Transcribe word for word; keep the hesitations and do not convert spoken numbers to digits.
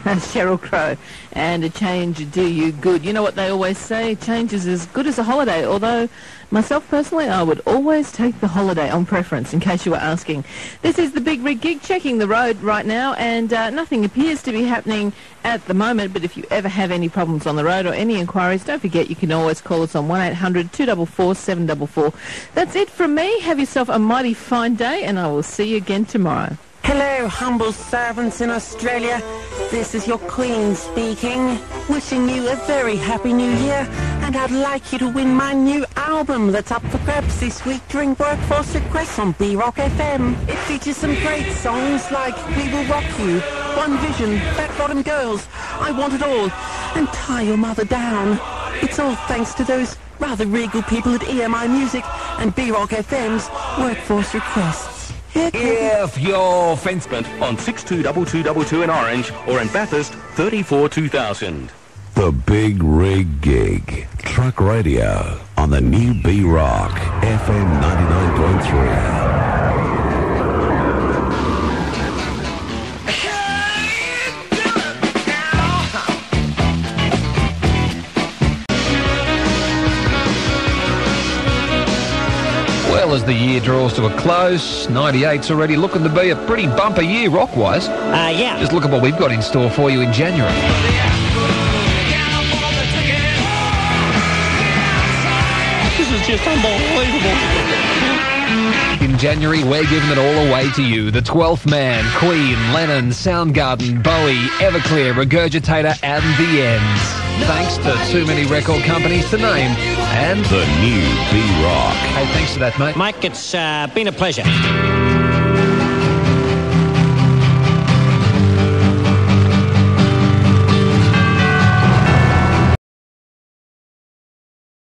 Sheryl Crow, and a change do you good. You know what they always say, change is as good as a holiday, although myself personally, I would always take the holiday on preference, in case you were asking. This is the Big Rig Gig, checking the road right now, and uh, nothing appears to be happening at the moment, but if you ever have any problems on the road or any inquiries, don't forget you can always call us on one eight hundred two four four seven four four. That's it from me. Have yourself a mighty fine day, and I will see you again tomorrow. Hello, humble servants in Australia. This is your Queen speaking, wishing you a very happy new year, and I'd like you to win my new album that's up for grabs this week during Workforce Requests on B Rock F M. It features some great songs like We Will Rock You, One Vision, Fat Bottom Girls, I Want It All, and Tie Your Mother Down. It's all thanks to those rather regal people at E M I Music and B Rock F M's Workforce Requests. If you're fencement on six two two two two two in Orange or in Bathurst thirty-four two thousand. The Big Rig Gig. Truck radio on the new B Rock F M ninety-nine point three. Well, as the year draws to a close, ninety-eight's already looking to be a pretty bumper year rock-wise. Uh, yeah. Just look at what we've got in store for you in January. This is just unbelievable. In January, we're giving it all away to you. The twelfth Man, Queen, Lennon, Soundgarden, Bowie, Everclear, Regurgitator, and The Ends. Thanks to too many record companies to name. And the new B Rock. Hey, thanks for that, mate. Mike, it's uh, been a pleasure.